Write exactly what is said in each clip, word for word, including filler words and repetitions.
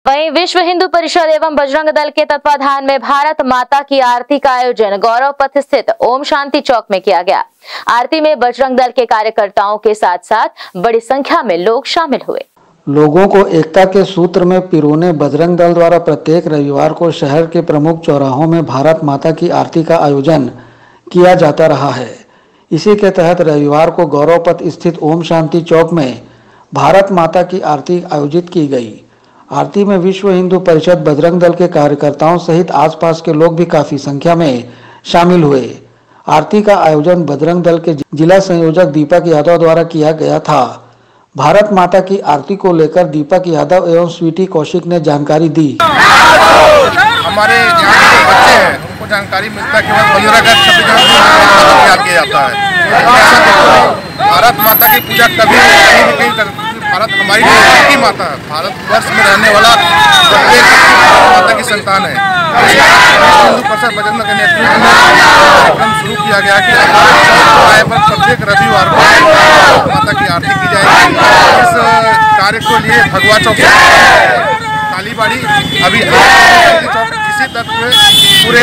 वहीं विश्व हिंदू परिषद एवं बजरंग दल के तत्वाधान में भारत माता की आरती का आयोजन गौरव पथ स्थित ओम शांति चौक में किया गया। आरती में बजरंग दल के कार्यकर्ताओं के साथ साथ बड़ी संख्या में लोग शामिल हुए। लोगों को एकता के सूत्र में पिरोने बजरंग दल द्वारा प्रत्येक रविवार को शहर के प्रमुख चौराहों में भारत माता की आरती का आयोजन किया जाता रहा है। इसी के तहत रविवार को गौरव पथ स्थित ओम शांति चौक में भारत माता की आरती आयोजित की गई। आरती में विश्व हिंदू परिषद बजरंग दल के कार्यकर्ताओं सहित आसपास के लोग भी काफी संख्या में शामिल हुए। आरती का आयोजन बजरंग दल के जिला संयोजक दीपक यादव द्वारा किया गया था। भारत माता की आरती को लेकर दीपक यादव एवं स्वीटी कौशिक ने जानकारी दी। हमारे यहाँ के बच्चे हैं उनको जानकारी मिलता है कि पंद्रह अगस्त छब्बीस जनवरी याद किया जाता है। भारत माता की पूजा कभी नहीं कहीं भारत हमारी की माता है, भारत वर्ष में रहने वाला माता की संतान है। हिंदू परिषद बजरंग दल के नेतृत्व में कार्यक्रम शुरू किया गया कि पर प्रत्येक रविवार को माता की आरती की जाएगी। इस कार्य को लिए भगवा चौक कालीबाड़ी अभी चौक इसी तत्व पूरे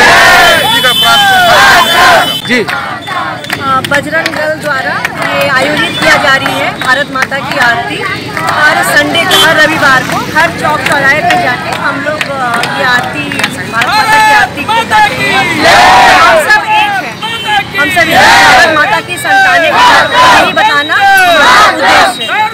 जी बजरंग दल द्वारा ये आयोजित किया जा रही है भारत माता की आरती। हर संडे को हर रविवार को हर चौक चौराहे पे जाके हम लोग ये आरती भारत माता की आरती को गाते हैं। हम सब एक हैं, हम सब एक भारत माता की संतानें यही बताना उद्देश्य है।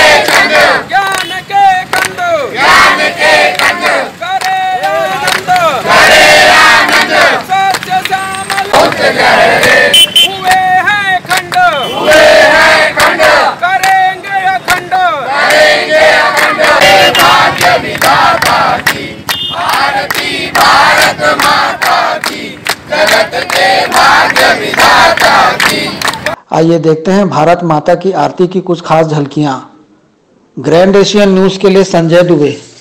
आइए देखते हैं भारत माता की आरती की कुछ खास झलकियां। ग्रैंड एशियन न्यूज के लिए संजय दुबे।